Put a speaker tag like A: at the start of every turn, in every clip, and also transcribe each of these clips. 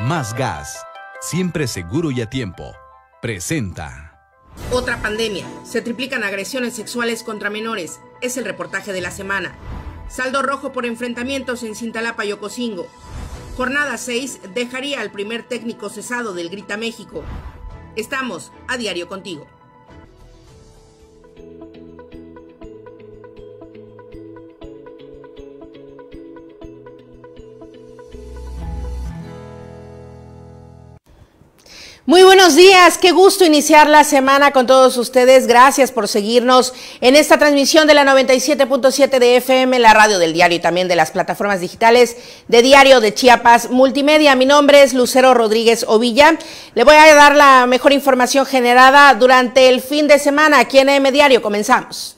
A: Más Gas, siempre seguro y a tiempo, presenta.
B: Otra pandemia. Se triplican agresiones sexuales contra menores. Es el reportaje de la semana. Saldo rojo por enfrentamientos en Cintalapa y Ocosingo. Jornada 6 dejaría al primer técnico cesado del Grita México. Estamos a diario contigo. Muy buenos días, qué gusto iniciar la semana con todos ustedes. Gracias por seguirnos en esta transmisión de la 97.7 de FM, la radio del diario y también de las plataformas digitales de Diario de Chiapas Multimedia. Mi nombre es Lucero Rodríguez Ovilla. Le voy a dar la mejor información generada durante el fin de semana aquí en AM Diario. Comenzamos.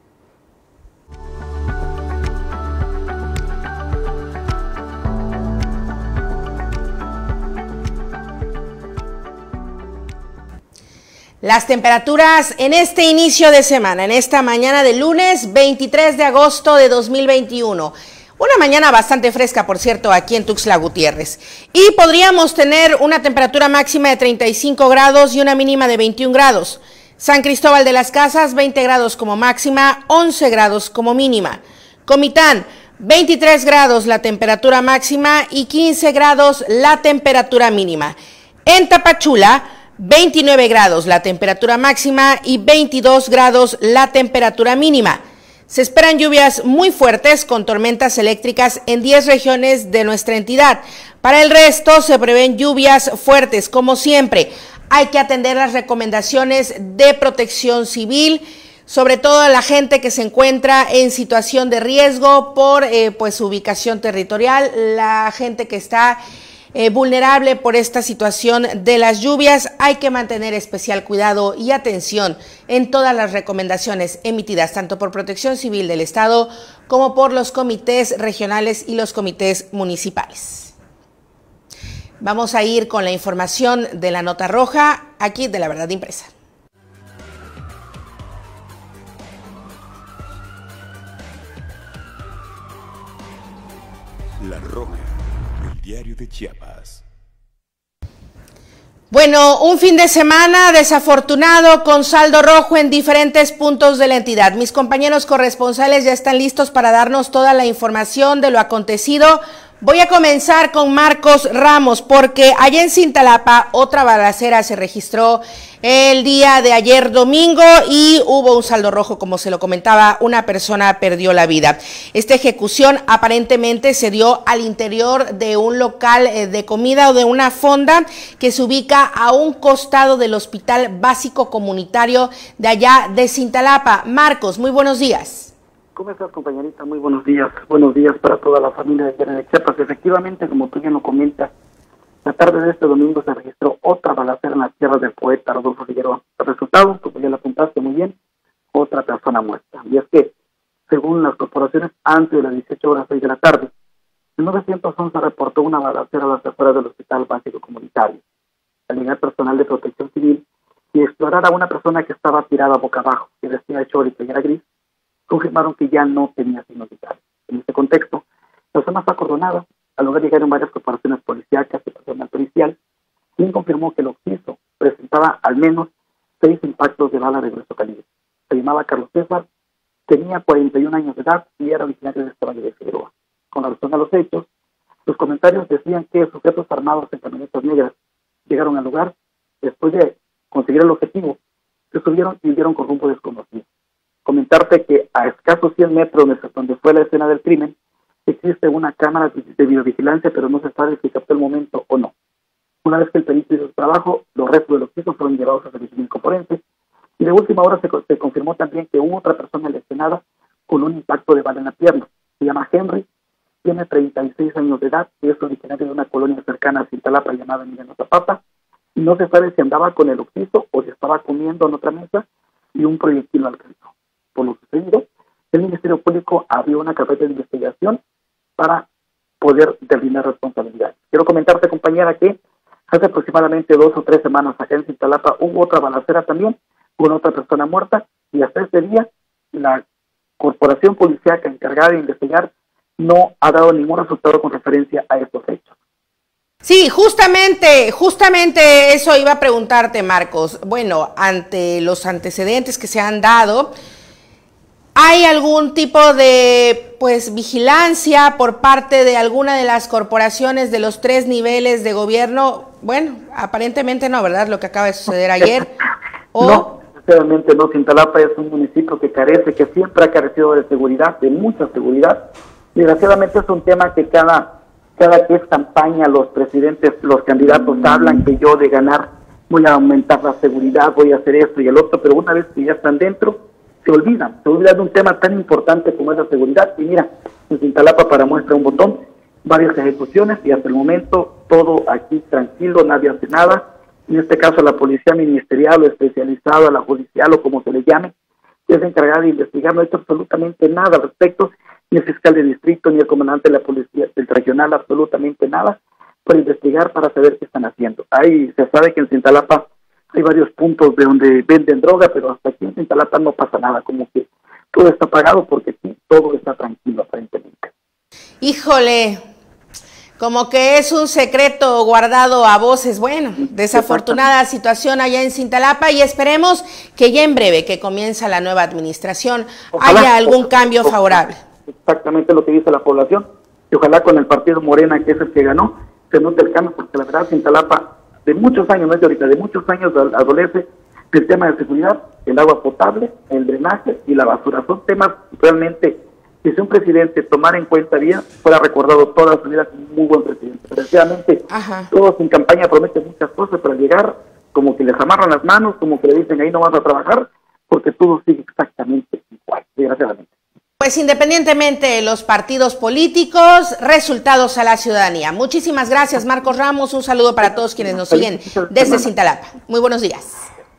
B: Las temperaturas en este inicio de semana, en esta mañana de lunes 23 de agosto de 2021. Una mañana bastante fresca, por cierto, aquí en Tuxtla Gutiérrez. Y podríamos tener una temperatura máxima de 35 grados y una mínima de 21 grados. San Cristóbal de las Casas, 20 grados como máxima, 11 grados como mínima. Comitán, 23 grados la temperatura máxima y 15 grados la temperatura mínima. En Tapachula, 29 grados la temperatura máxima y 22 grados la temperatura mínima. Se esperan lluvias muy fuertes con tormentas eléctricas en 10 regiones de nuestra entidad. Para el resto se prevén lluvias fuertes, como siempre. Hay que atender las recomendaciones de protección civil, sobre todo a la gente que se encuentra en situación de riesgo por su ubicación territorial, la gente que está vulnerable por esta situación de las lluvias. Hay que mantener especial cuidado y atención en todas las recomendaciones emitidas tanto por Protección Civil del Estado como por los comités regionales y los comités municipales. Vamos a ir con la información de la nota roja aquí de La Verdad Impresa.
C: La Roja, el diario de Chiapas.
B: Bueno, un fin de semana desafortunado con saldo rojo en diferentes puntos de la entidad. Mis compañeros corresponsales ya están listos para darnos toda la información de lo acontecido. Voy a comenzar con Marcos Ramos porque allá en Cintalapa otra balacera se registró el día de ayer domingo y hubo un saldo rojo, como se lo comentaba, una persona perdió la vida. Esta ejecución aparentemente se dio al interior de un local de comida o de una fonda que se ubica a un costado del Hospital Básico Comunitario de allá de Cintalapa. Marcos, muy buenos días.
D: ¿Cómo estás, compañerita? Muy buenos días. Buenos días para toda la familia de Diario de Chiapas. Efectivamente, como tú ya lo comentas, la tarde de este domingo se registró otra balacera en las tierras del poeta Rodolfo Figueroa. El resultado, como ya lo apuntaste muy bien, otra persona muerta. Y es que, según las corporaciones, antes de las 18:06 de la tarde, el 911 reportó una balacera a las afueras del Hospital Básico Comunitario. Al llegar personal de Protección Civil y explorar a una persona que estaba tirada boca abajo, que vestía short y playera gris, confirmaron que ya no tenía signos vitales. En este contexto, la zona fue acordonada. Al lugar llegaron varias corporaciones policíacas y personal policial, quien confirmó que el occiso presentaba al menos 6 impactos de bala de grueso calibre. Se llamaba Carlos César, tenía 41 años de edad y era originario de este Valle de Figueroa. Con relación a los hechos, los comentarios decían que sujetos armados en camionetas negras llegaron al lugar. Después de conseguir el objetivo, se subieron y huyeron con rumbo desconocido. Comentarte que a escasos 100 metros donde fue la escena del crimen, existe una cámara de videovigilancia, pero no se sabe si captó el momento o no. Una vez que el perito hizo su trabajo, los restos de los hechos fueron llevados a servicio médico forense, y de última hora se confirmó también que hubo otra persona lesionada con un impacto de bala en la pierna. Se llama Henry, tiene 36 años de edad, y es originario de una colonia cercana a Cintalapa llamada Emiliano Zapata, y no se sabe si andaba con el occiso o si estaba comiendo en otra mesa y un proyectil lo alcanzó. Por lo sucedido, el Ministerio Público abrió una carpeta de investigación para poder determinar responsabilidades. Quiero comentarte, compañera, que hace aproximadamente 2 o 3 semanas acá en Cintalapa hubo otra balacera también, con otra persona muerta, y hasta este día la corporación policíaca encargada de investigar no ha dado ningún resultado con referencia a estos hechos.
B: Sí, justamente eso iba a preguntarte, Marcos. Bueno, ante los antecedentes que se han dado, ¿hay algún tipo de vigilancia por parte de alguna de las corporaciones de los 3 niveles de gobierno? Bueno, aparentemente no, ¿verdad? Lo que acaba de suceder ayer.
D: No, sinceramente no. Cintalapa es un municipio que siempre ha carecido de seguridad, de mucha seguridad. Desgraciadamente es un tema que cada que es campaña, los presidentes, los candidatos hablan que yo de ganar voy a aumentar la seguridad, voy a hacer esto y el otro, pero una vez que ya están dentro, se olvidan de un tema tan importante como es la seguridad. Y mira, en Cintalapa, para muestra un botón, varias ejecuciones y hasta el momento todo aquí tranquilo, nadie hace nada. En este caso la policía ministerial o especializada, la judicial o como se le llame, que es encargada de investigar, no ha hecho absolutamente nada al respecto, ni el fiscal de distrito, ni el comandante de la policía del regional, absolutamente nada, para investigar, para saber qué están haciendo. Ahí se sabe que en Cintalapa hay varios puntos de donde venden droga, pero hasta aquí en Cintalapa no pasa nada, como que todo está pagado porque aquí todo está tranquilo aparentemente.
B: Híjole, como que es un secreto guardado a voces. Bueno, desafortunada situación allá en Cintalapa y esperemos que ya en breve, que comienza la nueva administración, haya algún cambio favorable.
D: Exactamente lo que dice la población, y ojalá con el partido Morena, que es el que ganó, se note el cambio, porque la verdad Cintalapa de muchos años, no es de ahorita, de muchos años adolece del tema de seguridad, el agua potable, el drenaje y la basura. Son temas realmente que si un presidente tomara en cuenta bien, fuera recordado toda su vida como un muy buen presidente. Desgraciadamente, todos en campaña prometen muchas cosas para llegar, como que les amarran las manos, como que le dicen ahí no vas a trabajar, porque todo sigue exactamente igual, desgraciadamente.
B: Pues independientemente de los partidos políticos, resultados a la ciudadanía. Muchísimas gracias, Marcos Ramos. Un saludo para todos quienes nos siguen desde Cintalapa. Muy buenos días.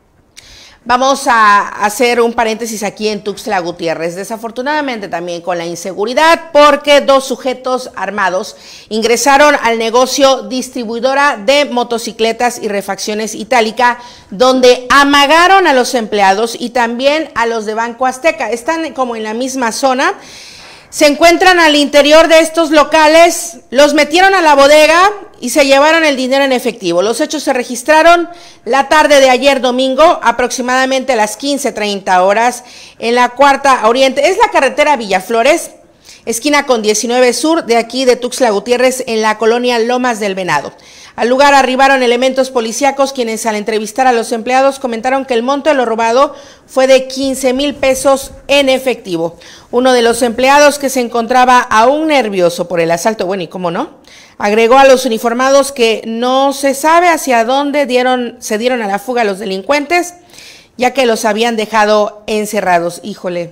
B: Vamos a hacer un paréntesis aquí en Tuxtla Gutiérrez, desafortunadamente también con la inseguridad, porque 2 sujetos armados ingresaron al negocio distribuidora de motocicletas y refacciones Itálica, donde amagaron a los empleados y también a los de Banco Azteca. Están como en la misma zona. Se encuentran al interior de estos locales, los metieron a la bodega y se llevaron el dinero en efectivo. Los hechos se registraron la tarde de ayer domingo, aproximadamente a las 15:30 horas, en la Cuarta Oriente. Es la carretera Villaflores, esquina con 19 Sur, de aquí de Tuxtla Gutiérrez, en la colonia Lomas del Venado. Al lugar arribaron elementos policíacos, quienes al entrevistar a los empleados comentaron que el monto de lo robado fue de 15,000 pesos en efectivo. Uno de los empleados, que se encontraba aún nervioso por el asalto, bueno, y cómo no, agregó a los uniformados que no se sabe hacia dónde se dieron a la fuga los delincuentes, ya que los habían dejado encerrados. Híjole,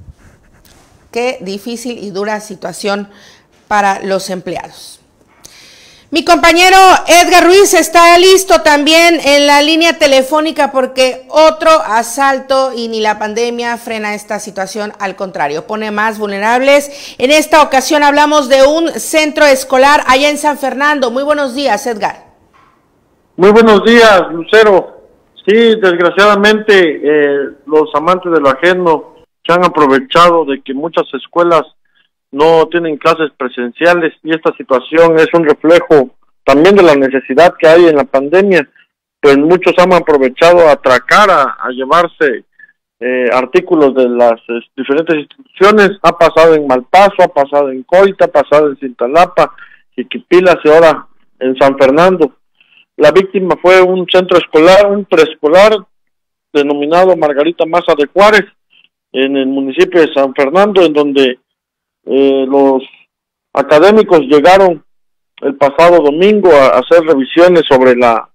B: qué difícil y dura situación para los empleados. Mi compañero Edgar Ruiz está listo también en la línea telefónica, porque otro asalto y ni la pandemia frena esta situación, al contrario, pone más vulnerables. En esta ocasión hablamos de un centro escolar allá en San Fernando. Muy buenos días, Edgar.
E: Muy buenos días, Lucero. Sí, desgraciadamente los amantes de lo ajeno se han aprovechado de que muchas escuelas no tienen clases presenciales, y esta situación es un reflejo también de la necesidad que hay en la pandemia. Pues muchos han aprovechado a atracar, a llevarse artículos de las diferentes instituciones. Ha pasado en Malpaso, ha pasado en Coita, ha pasado en Cintalapa, Jiquipilas y ahora en San Fernando. La víctima fue un centro escolar, un preescolar denominado Margarita Maza de Juárez, en el municipio de San Fernando, en donde los académicos llegaron el pasado domingo a hacer revisiones sobre la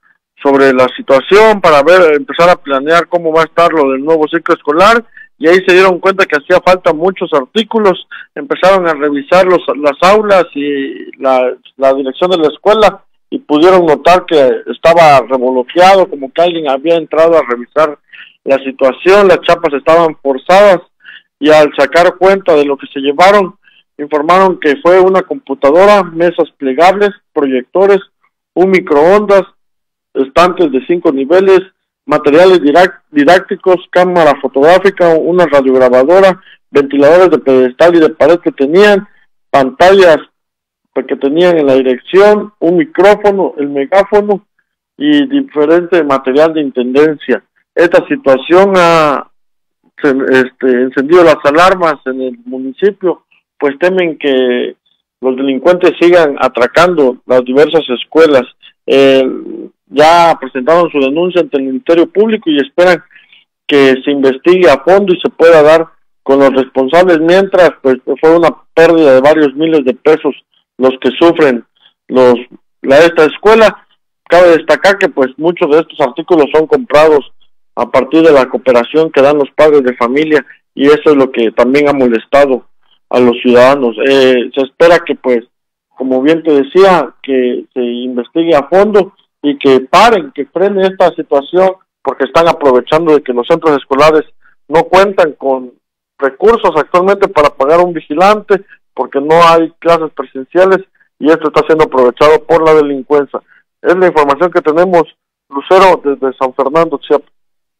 E: situación, para empezar a planear cómo va a estar lo del nuevo ciclo escolar, y ahí se dieron cuenta que hacía falta muchos artículos. Empezaron a revisar las aulas y la dirección de la escuela, y pudieron notar que estaba revoloteado, como que alguien había entrado a revisar la situación. Las chapas estaban forzadas, y al sacar cuenta de lo que se llevaron, informaron que fue una computadora, mesas plegables, proyectores, un microondas, estantes de 5 niveles, materiales didácticos, cámara fotográfica, una radiograbadora, ventiladores de pedestal y de pared que tenían, pantallas que tenían en la dirección, un micrófono, el megáfono y diferente material de intendencia. Esta situación ha encendido las alarmas en el municipio, pues temen que los delincuentes sigan atracando las diversas escuelas. Ya presentaron su denuncia ante el Ministerio Público y esperan que se investigue a fondo y se pueda dar con los responsables, mientras pues fue una pérdida de varios miles de pesos los que sufren esta escuela. Cabe destacar que pues muchos de estos artículos son comprados a partir de la cooperación que dan los padres de familia, y eso es lo que también ha molestado a los ciudadanos. Se espera que pues, como bien te decía, que se investigue a fondo y que frenen esta situación, porque están aprovechando de que los centros escolares no cuentan con recursos actualmente para pagar un vigilante, porque no hay clases presenciales, y esto está siendo aprovechado por la delincuencia. Es la información que tenemos, Lucero, desde San Fernando, Chiapas.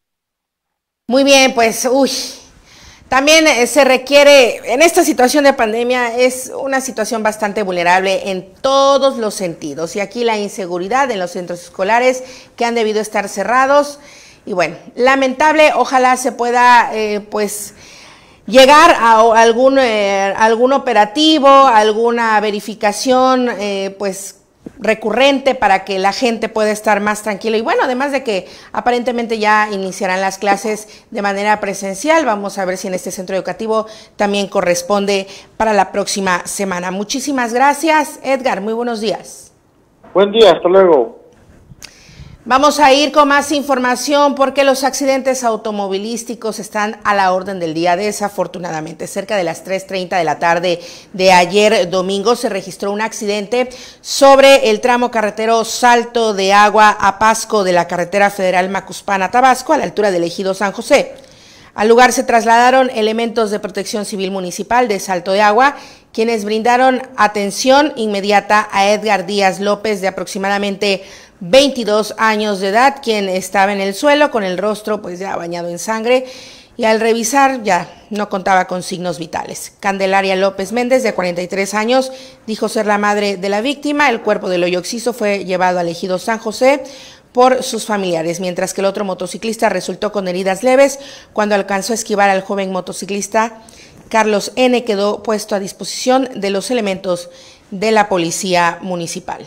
B: Muy bien, pues, también se requiere, en esta situación de pandemia, es una situación bastante vulnerable en todos los sentidos, y aquí la inseguridad en los centros escolares que han debido estar cerrados, y bueno, lamentable, ojalá se pueda, pues, llegar a algún operativo, alguna verificación, pues, recurrente para que la gente pueda estar más tranquila. Y bueno, además de que aparentemente ya iniciarán las clases de manera presencial, vamos a ver si en este centro educativo también corresponde para la próxima semana. Muchísimas gracias, Edgar, muy buenos días.
E: Buen día, hasta luego.
B: Vamos a ir con más información porque los accidentes automovilísticos están a la orden del día. Desafortunadamente, cerca de las 3:30 de la tarde de ayer domingo se registró un accidente sobre el tramo carretero Salto de Agua a Pasco de la carretera federal Macuspana-Tabasco, a la altura del ejido San José. Al lugar se trasladaron elementos de Protección Civil Municipal de Salto de Agua, quienes brindaron atención inmediata a Edgar Díaz López, de aproximadamente 22 años de edad, quien estaba en el suelo con el rostro pues ya bañado en sangre, y al revisar ya no contaba con signos vitales. Candelaria López Méndez, de 43 años, dijo ser la madre de la víctima. El cuerpo del hoyo occiso fue llevado al ejido San José por sus familiares, mientras que el otro motociclista resultó con heridas leves. Cuando alcanzó a esquivar al joven motociclista, Carlos N. quedó puesto a disposición de los elementos de la policía municipal.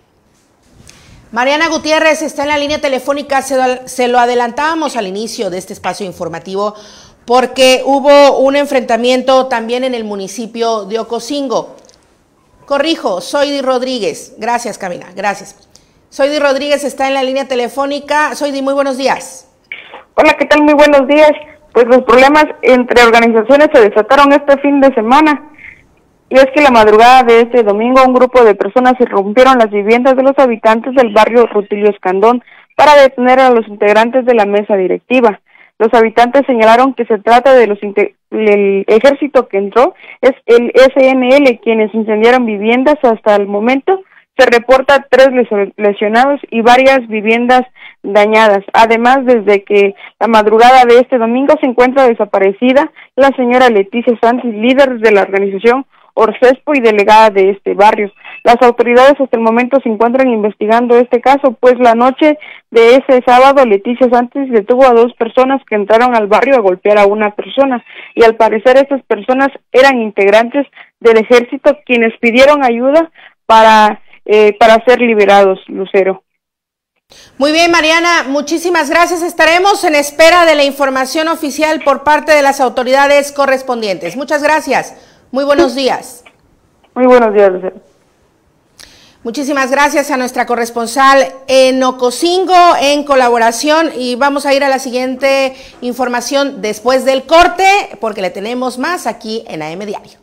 B: Mariana Gutiérrez está en la línea telefónica, se lo adelantábamos al inicio de este espacio informativo porque hubo un enfrentamiento también en el municipio de Ocosingo. Corrijo, Zoidi Rodríguez. Gracias, Camila, gracias. Zoidi Rodríguez está en la línea telefónica. Zoidi, muy buenos días.
F: Hola, ¿qué tal? Muy buenos días. Pues los problemas entre organizaciones se desataron este fin de semana. Y es que la madrugada de este domingo un grupo de personas irrumpieron las viviendas de los habitantes del barrio Rutilio Escandón para detener a los integrantes de la mesa directiva. Los habitantes señalaron que se trata de el ejército que entró, es el SNL, quienes incendiaron viviendas. Hasta el momento se reporta 3 lesionados y varias viviendas dañadas. Además, desde que la madrugada de este domingo se encuentra desaparecida la señora Leticia Santis, líder de la organización Orcespo y delegada de este barrio. Las autoridades hasta el momento se encuentran investigando este caso, pues la noche de ese sábado Leticia Santis detuvo a 2 personas que entraron al barrio a golpear a una persona, y al parecer estas personas eran integrantes del ejército quienes pidieron ayuda para ser liberados, Lucero.
B: Muy bien, Mariana, muchísimas gracias. Estaremos en espera de la información oficial por parte de las autoridades correspondientes. Muchas gracias. Muy buenos días.
F: Muy buenos días, Lucero.
B: Muchísimas gracias a nuestra corresponsal en Ocosingo en colaboración, y vamos a ir a la siguiente información después del corte porque le tenemos más aquí en AM Diario.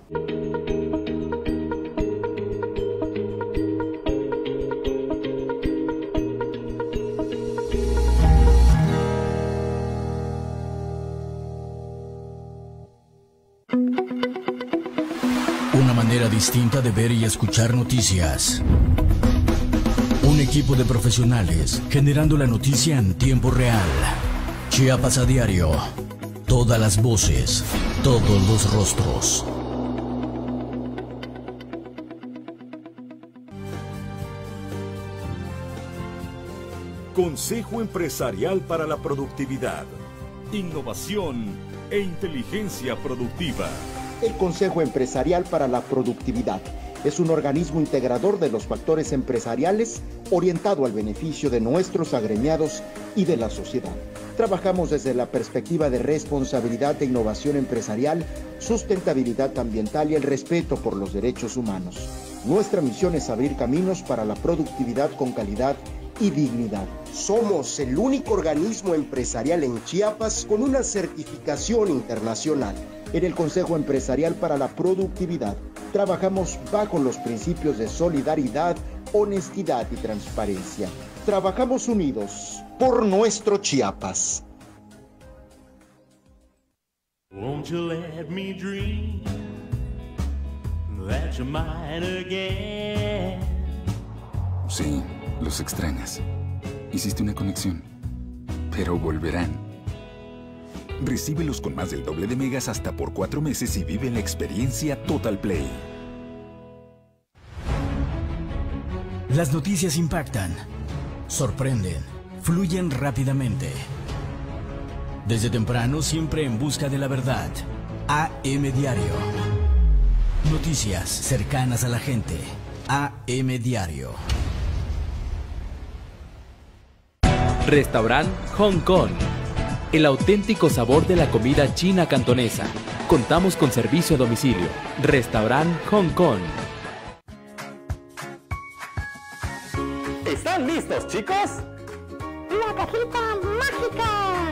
A: Una manera distinta de ver y escuchar noticias. Un equipo de profesionales generando la noticia en tiempo real. Chiapas a diario. Todas las voces, todos los rostros.
C: Consejo Empresarial para la Productividad, Innovación e Inteligencia Productiva.
G: El Consejo Empresarial para la Productividad es un organismo integrador de los factores empresariales orientado al beneficio de nuestros agremiados y de la sociedad. Trabajamos desde la perspectiva de responsabilidad e innovación empresarial, sustentabilidad ambiental y el respeto por los derechos humanos. Nuestra misión es abrir caminos para la productividad con calidad y dignidad. Somos el único organismo empresarial en Chiapas con una certificación internacional. En el Consejo Empresarial para la Productividad trabajamos bajo los principios de solidaridad, honestidad y transparencia. Trabajamos unidos por nuestro Chiapas.
H: Won't you let me dream that you're mine again?
I: Sí, los extrañas. Hiciste una conexión, pero volverán. Recíbelos con más del doble de megas hasta por 4 meses y vive la experiencia Total Play.
A: Las noticias impactan, sorprenden, fluyen rápidamente. Desde temprano, siempre en busca de la verdad. AM Diario. Noticias cercanas a la gente. AM Diario.
J: Restaurant Hong Kong. El auténtico sabor de la comida china cantonesa. Contamos con servicio a domicilio. Restaurant Hong Kong.
K: ¿Están listos, chicos? ¡La cajita mágica!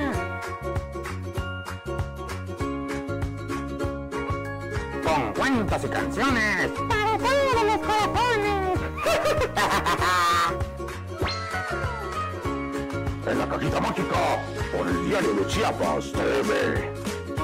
K: Con cuentos y canciones para todos los corazones. En la cajita mágica, por el Diario de Chiapas TV.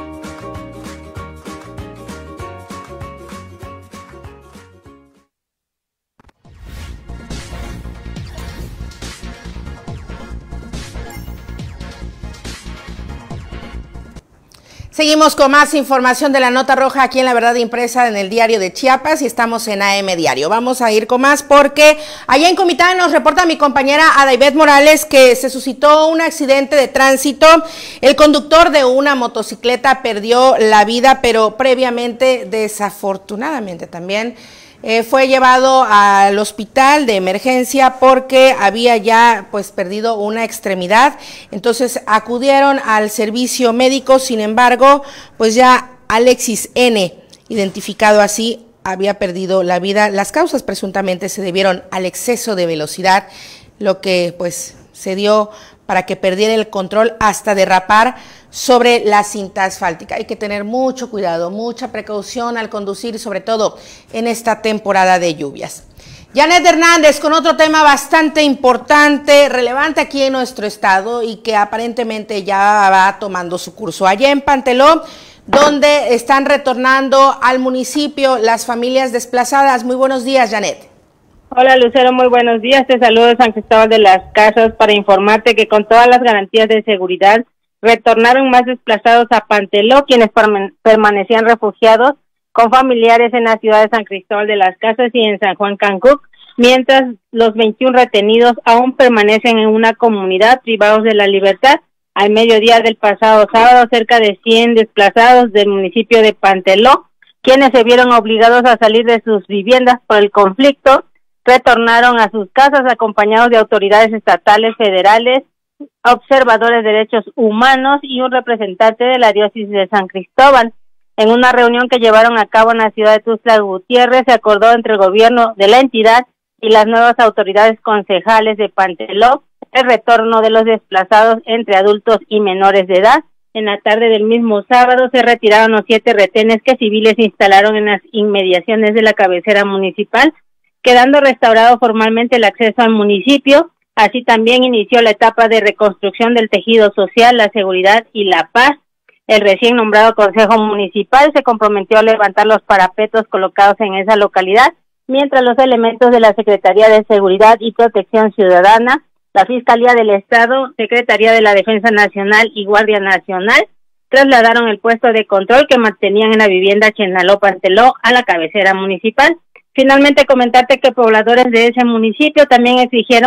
B: Seguimos con más información de la Nota Roja aquí en La Verdad Impresa en el Diario de Chiapas y estamos en AM Diario. Vamos a ir con más porque allá en Comitán nos reporta mi compañera Adaibet Morales que se suscitó un accidente de tránsito. El conductor de una motocicleta perdió la vida, pero previamente, desafortunadamente también, fue llevado al hospital de emergencia porque había ya perdido una extremidad. Entonces acudieron al servicio médico. Sin embargo, ya Alexis N., identificado así, había perdido la vida. Las causas presuntamente se debieron al exceso de velocidad, lo que se dio para que perdiera el control hasta derrapar sobre la cinta asfáltica. Hay que tener mucho cuidado, mucha precaución al conducir, sobre todo en esta temporada de lluvias. Janet Hernández con otro tema bastante importante, relevante aquí en nuestro estado y que aparentemente ya va tomando su curso. Allá en Panteló, donde están retornando al municipio las familias desplazadas. Muy buenos días, Janet.
L: Hola Lucero, muy buenos días. Te saludo de San Cristóbal de las Casas para informarte que con todas las garantías de seguridad retornaron más desplazados a Panteló, quienes permanecían refugiados con familiares en la ciudad de San Cristóbal de las Casas y en San Juan Cancuc, mientras los 21 retenidos aún permanecen en una comunidad privados de la libertad. Al mediodía del pasado sábado, cerca de 100 desplazados del municipio de Panteló, quienes se vieron obligados a salir de sus viviendas por el conflicto, retornaron a sus casas acompañados de autoridades estatales, federales, observadores de derechos humanos y un representante de la diócesis de San Cristóbal. En una reunión que llevaron a cabo en la ciudad de Tuxtla Gutiérrez, se acordó entre el gobierno de la entidad y las nuevas autoridades concejales de Panteló el retorno de los desplazados entre adultos y menores de edad. En la tarde del mismo sábado se retiraron los 7 retenes que civiles instalaron en las inmediaciones de la cabecera municipal, quedando restaurado formalmente el acceso al municipio. Así también inició la etapa de reconstrucción del tejido social, la seguridad y la paz. El recién nombrado Consejo Municipal se comprometió a levantar los parapetos colocados en esa localidad, mientras los elementos de la Secretaría de Seguridad y Protección Ciudadana, la Fiscalía del Estado, Secretaría de la Defensa Nacional y Guardia Nacional trasladaron el puesto de control que mantenían en la vivienda Chenaló-Panteló a la cabecera municipal. Finalmente, comentarte que pobladores de ese municipio también exigieron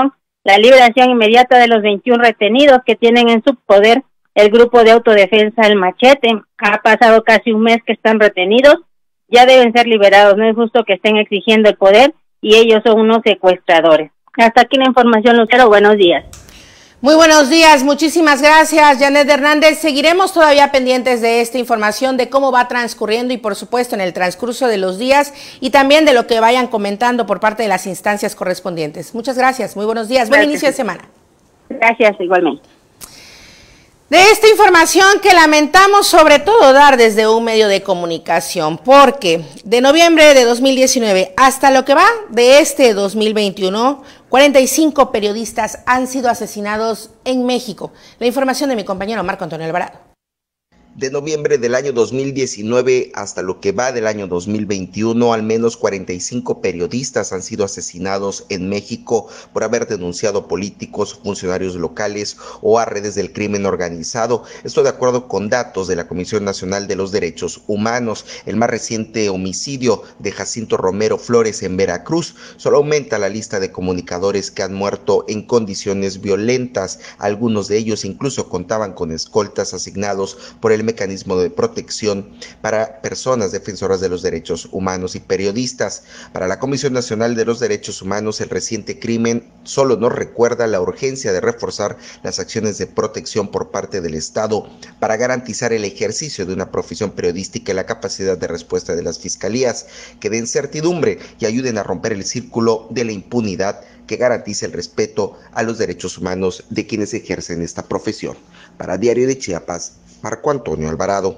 L: la liberación inmediata de los 21 retenidos que tienen en su poder el grupo de autodefensa El Machete. Ha pasado casi un mes que están retenidos, ya deben ser liberados, no es justo que estén exigiendo el poder y ellos son unos secuestradores. Hasta aquí la información, Lucero, buenos días.
B: Muy buenos días, muchísimas gracias, Janet Hernández. Seguiremos todavía pendientes de esta información, de cómo va transcurriendo y por supuesto en el transcurso de los días y también de lo que vayan comentando por parte de las instancias correspondientes. Muchas gracias, muy buenos días, buen inicio de semana.
L: Gracias, igualmente.
B: De esta información que lamentamos sobre todo dar desde un medio de comunicación, porque de noviembre de 2019 hasta lo que va de este 2021, 45 periodistas han sido asesinados en México. La información de mi compañero Marco Antonio Alvarado.
M: De noviembre del año 2019 hasta lo que va del año 2021, al menos 45 periodistas han sido asesinados en México por haber denunciado a políticos, funcionarios locales o a redes del crimen organizado. Esto de acuerdo con datos de la Comisión Nacional de los Derechos Humanos. El más reciente homicidio de Jacinto Romero Flores en Veracruz solo aumenta la lista de comunicadores que han muerto en condiciones violentas. Algunos de ellos incluso contaban con escoltas asignados por el mecanismo de protección para personas defensoras de los derechos humanos y periodistas. Para la Comisión Nacional de los Derechos Humanos, el reciente crimen solo nos recuerda la urgencia de reforzar las acciones de protección por parte del Estado para garantizar el ejercicio de una profesión periodística y la capacidad de respuesta de las fiscalías que den certidumbre y ayuden a romper el círculo de la impunidad que garantice el respeto a los derechos humanos de quienes ejercen esta profesión. Para Diario de Chiapas, Marco Antonio Alvarado.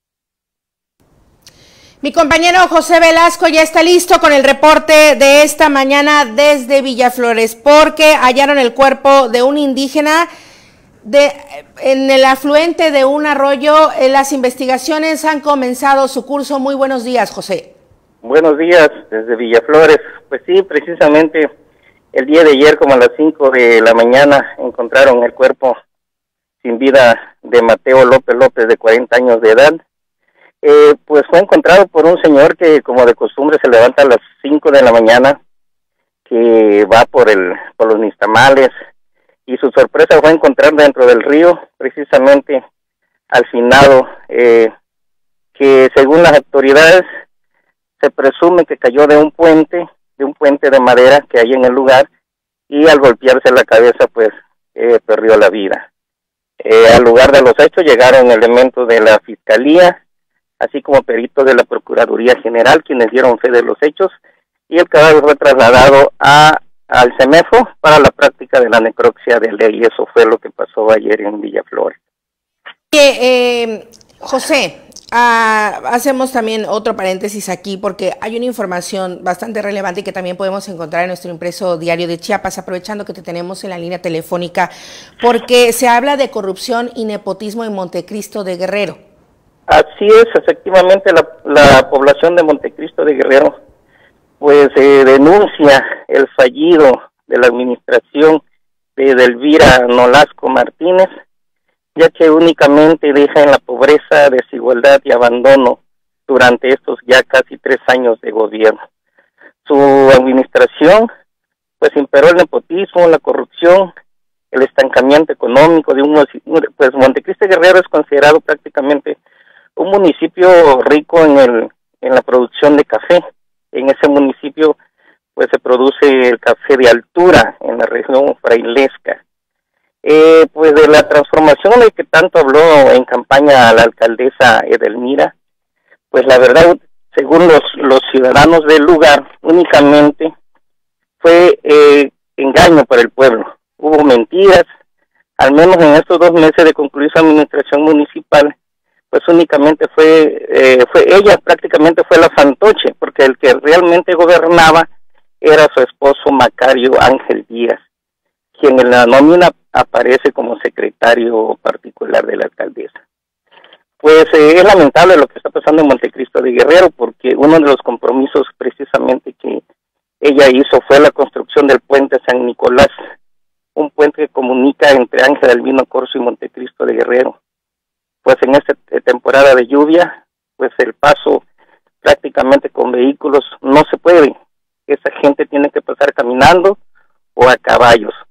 B: Mi compañero José Velasco ya está listo con el reporte de esta mañana desde Villaflores, porque hallaron el cuerpo de un indígena en el afluente de un arroyo. Las investigaciones han comenzado su curso. Muy buenos días, José.
N: Buenos días, desde Villaflores. Pues sí, precisamente el día de ayer, como a las 5 de la mañana, encontraron el cuerpo sin vida de Mateo López, de 40 años de edad. Pues fue encontrado por un señor que, como de costumbre, se levanta a las 5 de la mañana, que va por los nixtamales, y su sorpresa fue encontrar dentro del río, precisamente al finado, que según las autoridades se presume que cayó de un puente de madera que hay en el lugar, y al golpearse la cabeza, pues perdió la vida. Al lugar de los hechos llegaron elementos de la Fiscalía, así como peritos de la Procuraduría General, quienes dieron fe de los hechos, y el cadáver fue trasladado al CEMEFO para la práctica de la necropsia de ley. Eso fue lo que pasó ayer en Villaflores.
B: José, hacemos también otro paréntesis aquí, porque hay una información bastante relevante que también podemos encontrar en nuestro impreso Diario de Chiapas, aprovechando que te tenemos en la línea telefónica, porque se habla de corrupción y nepotismo en Montecristo de Guerrero.
N: Así es, efectivamente la población de Montecristo de Guerrero pues denuncia el fallido de la administración de Elvira Nolasco Martínez, ya que únicamente deja en la pobreza, desigualdad y abandono durante estos ya casi 3 años de gobierno. Su administración pues imperó el nepotismo, la corrupción, el estancamiento económico de pues Montecristo de Guerrero es considerado prácticamente un municipio rico en la producción de café. En ese municipio pues se produce el café de altura en la región frailesca. Pues de la transformación de que tanto habló en campaña la alcaldesa Edelmira, pues la verdad, según los ciudadanos del lugar, únicamente fue engaño para el pueblo. Hubo mentiras, al menos en estos 2 meses de concluir su administración municipal, pues únicamente ella prácticamente fue la fantoche, porque el que realmente gobernaba era su esposo Macario Ángel Díaz, quien en la nómina aparece como secretario particular de la alcaldesa. Pues es lamentable lo que está pasando en Montecristo de Guerrero, porque uno de los compromisos precisamente que ella hizo fue la construcción del puente San Nicolás, un puente que comunica entre Ángel Albino Corzo y Montecristo de Guerrero. Pues en esta temporada de lluvia, pues el paso prácticamente con vehículos no se puede. Esa gente tiene que pasar caminando o a caballos.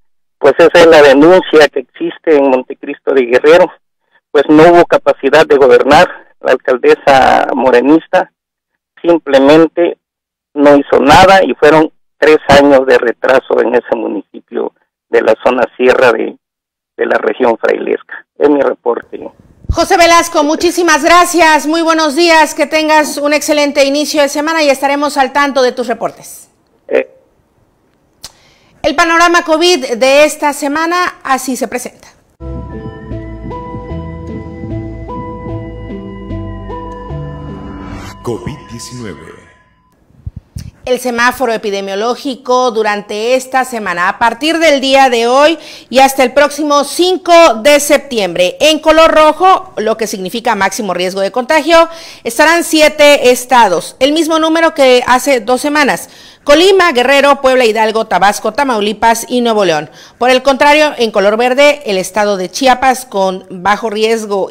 N: pues esa es la denuncia que existe en Montecristo de Guerrero. Pues no hubo capacidad de gobernar, la alcaldesa morenista simplemente no hizo nada y fueron 3 años de retraso en ese municipio de la zona sierra de la región frailesca. Es mi reporte.
B: José Velasco, muchísimas gracias, muy buenos días, que tengas un excelente inicio de semana y estaremos al tanto de tus reportes. El panorama COVID de esta semana así se presenta.
C: COVID-19.
B: El semáforo epidemiológico durante esta semana, a partir del día de hoy y hasta el próximo 5 de septiembre. En color rojo, lo que significa máximo riesgo de contagio, estarán 7 estados, el mismo número que hace 2 semanas. Colima, Guerrero, Puebla, Hidalgo, Tabasco, Tamaulipas y Nuevo León. Por el contrario, en color verde, el estado de Chiapas con bajo riesgo,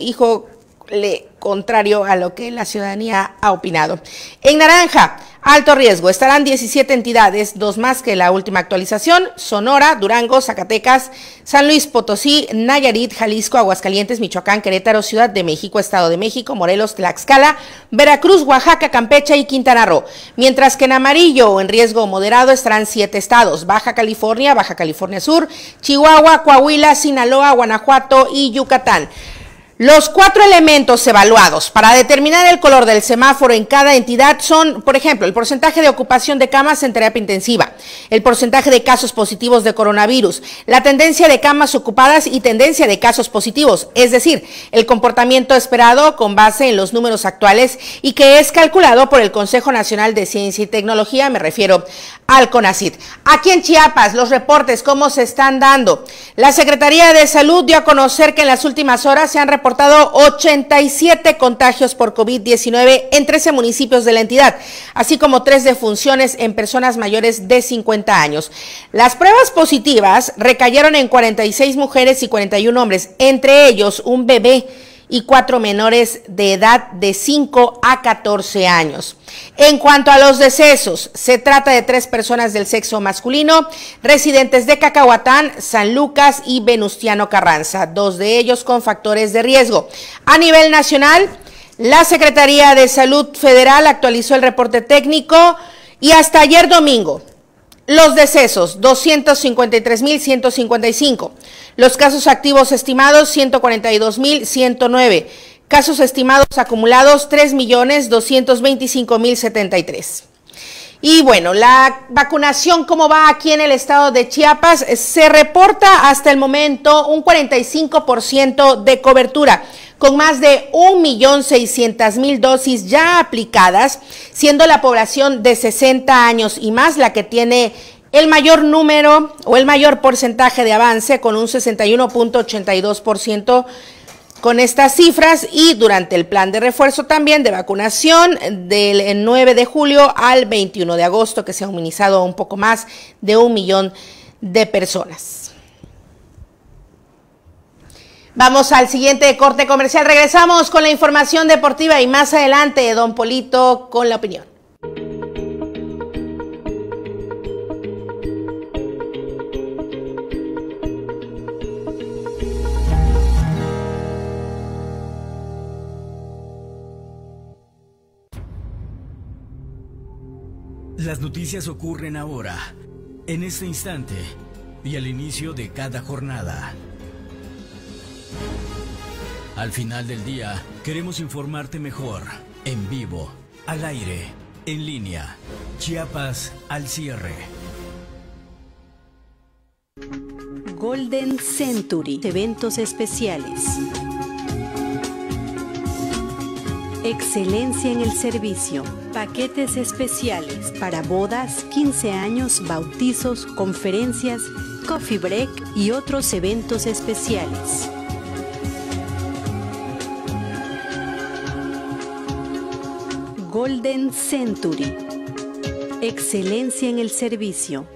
B: contrario a lo que la ciudadanía ha opinado. En naranja, alto riesgo, estarán 17 entidades, 2 más que la última actualización: Sonora, Durango, Zacatecas, San Luis Potosí, Nayarit, Jalisco, Aguascalientes, Michoacán, Querétaro, Ciudad de México, Estado de México, Morelos, Tlaxcala, Veracruz, Oaxaca, Campeche y Quintana Roo. Mientras que en amarillo o en riesgo moderado estarán 7 estados: Baja California Sur, Chihuahua, Coahuila, Sinaloa, Guanajuato y Yucatán. Los 4 elementos evaluados para determinar el color del semáforo en cada entidad son, por ejemplo, el porcentaje de ocupación de camas en terapia intensiva, el porcentaje de casos positivos de coronavirus, la tendencia de camas ocupadas y tendencia de casos positivos, es decir, el comportamiento esperado con base en los números actuales y que es calculado por el Consejo Nacional de Ciencia y Tecnología, me refiero al CONACYT. Aquí en Chiapas, los reportes, ¿cómo se están dando? La Secretaría de Salud dio a conocer que en las últimas horas se han reportado 87 contagios por COVID-19 en 13 municipios de la entidad, así como 3 defunciones en personas mayores de 50 años. Las pruebas positivas recayeron en 46 mujeres y 41 hombres, entre ellos un bebé y 4 menores de edad de 5 a 14 años. En cuanto a los decesos, se trata de 3 personas del sexo masculino, residentes de Cacahuatán, San Lucas y Venustiano Carranza, 2 de ellos con factores de riesgo. A nivel nacional, la Secretaría de Salud Federal actualizó el reporte técnico y hasta ayer domingo, los decesos, 253.155. Los casos activos estimados, 142.109. Casos estimados acumulados, 3.225.073. Y bueno, la vacunación, ¿cómo va aquí en el estado de Chiapas? Se reporta hasta el momento un 45% de cobertura, con más de 1.600.000 dosis ya aplicadas, siendo la población de 60 años y más la que tiene el mayor número o el mayor porcentaje de avance, con un 61.82% con estas cifras, y durante el plan de refuerzo también de vacunación del 9 de julio al 21 de agosto, que se ha inmunizado a un poco más de 1 millón de personas. Vamos al siguiente corte comercial, regresamos con la información deportiva y más adelante don Polito con la opinión.
A: Las noticias ocurren ahora, en este instante y al inicio de cada jornada. Al final del día, queremos informarte mejor, en vivo, al aire, en línea. Chiapas al cierre.
O: Golden Century, eventos especiales. Excelencia en el servicio. Paquetes especiales para bodas, 15 años, bautizos, conferencias, coffee break y otros eventos especiales. Golden Century. Excelencia en el servicio.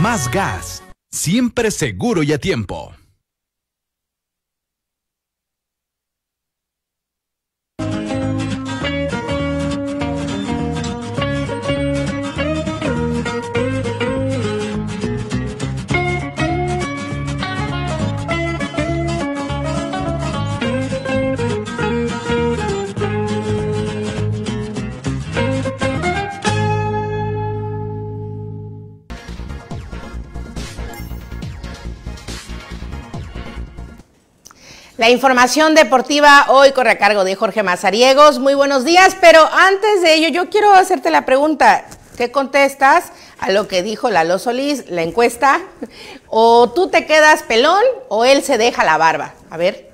P: Más Gas, siempre seguro y a tiempo.
B: La información deportiva hoy corre a cargo de Jorge Mazariegos. Muy buenos días, pero antes de ello yo quiero hacerte la pregunta. ¿Qué contestas a lo que dijo Lalo Solís, la encuesta? ¿O tú te quedas pelón o él se deja la barba? A ver.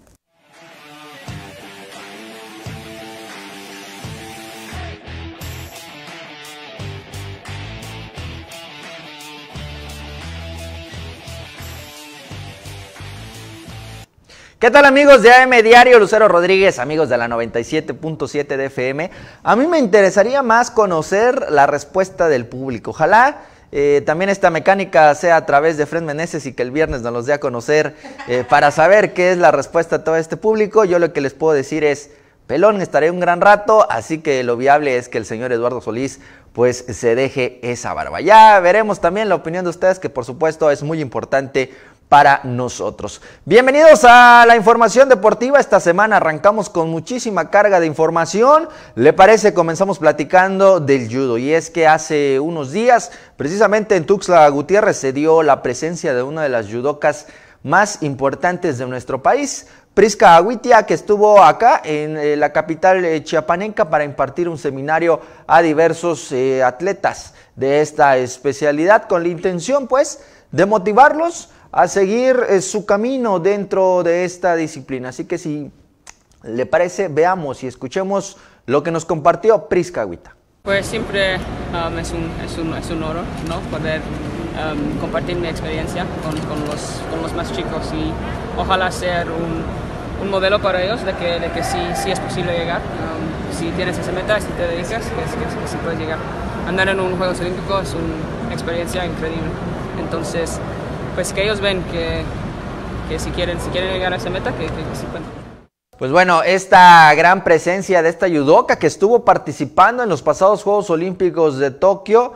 Q: ¿Qué tal, amigos de AM Diario? Lucero Rodríguez, amigos de la 97.7 de FM. A mí me interesaría más conocer la respuesta del público. Ojalá también esta mecánica sea a través de Fred Meneses y que el viernes nos los dé a conocer para saber qué es la respuesta de todo este público. Yo lo que les puedo decir es, pelón, estaré un gran rato, así que lo viable es que el señor Eduardo Solís pues se deje esa barba. Ya veremos también la opinión de ustedes, que por supuesto es muy importante para nosotros. Bienvenidos a la información deportiva. Esta semana arrancamos con muchísima carga de información. ¿Le parece? Comenzamos platicando del judo, y es que hace unos días, precisamente en Tuxtla Gutiérrez, se dio la presencia de una de las judocas más importantes de nuestro país, Prisca Aguitia, que estuvo acá en la capital chiapaneca para impartir un seminario a diversos atletas de esta especialidad, con la intención pues de motivarlos a seguir su camino dentro de esta disciplina. Así que si le parece, veamos y escuchemos lo que nos compartió Prisca Aguitia.
R: Pues siempre es un honor, ¿no? Poder compartir mi experiencia con los más chicos, y ojalá ser un modelo para ellos de que sí es posible llegar. Si tienes esa meta, si te dedicas, que sí puedes llegar. Andar en un Juegos Olímpicos es una experiencia increíble. Entonces, pues que ellos ven que si quieren llegar a esa meta, que sí pueden.
Q: Pues bueno, esta gran presencia de esta judoka que estuvo participando en los pasados Juegos Olímpicos de Tokio,